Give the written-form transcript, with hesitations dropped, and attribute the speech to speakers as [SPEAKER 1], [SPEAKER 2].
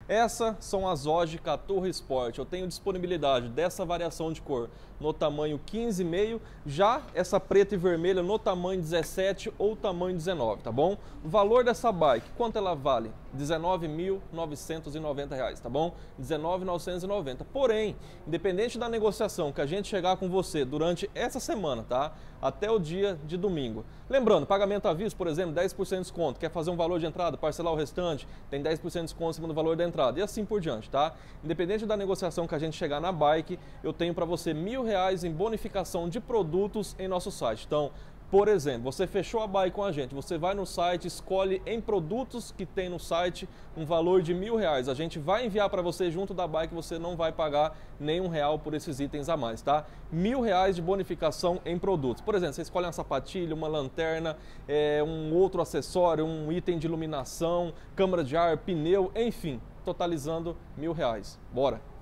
[SPEAKER 1] Essas são as Oggi Caturra Sport. Eu tenho disponibilidade dessa variação de cor no tamanho 15,5, já essa preta e vermelha no tamanho 17 ou tamanho 19, tá bom? O valor dessa bike, quanto ela vale? R$19.990, tá bom? R$19.990. Porém, independente da negociação que a gente chegar com você durante essa semana, tá? Até o dia de domingo. Lembrando, pagamento à vista, por exemplo, 10% de desconto. Quer fazer um valor de entrada, parcelar o restante, tem 10% de desconto em cima do valor da entrada. E assim por diante, tá? Independente da negociação que a gente chegar na bike, eu tenho para você R$1.000 em bonificação de produtos em nosso site. Então, por exemplo, você fechou a bike com a gente, você vai no site, escolhe em produtos que tem no site um valor de R$1.000. A gente vai enviar para você junto da bike, você não vai pagar nenhum real por esses itens a mais, tá? R$1.000 de bonificação em produtos. Por exemplo, você escolhe uma sapatilha, uma lanterna, um outro acessório, um item de iluminação, câmara de ar, pneu, enfim, totalizando R$1.000. Bora!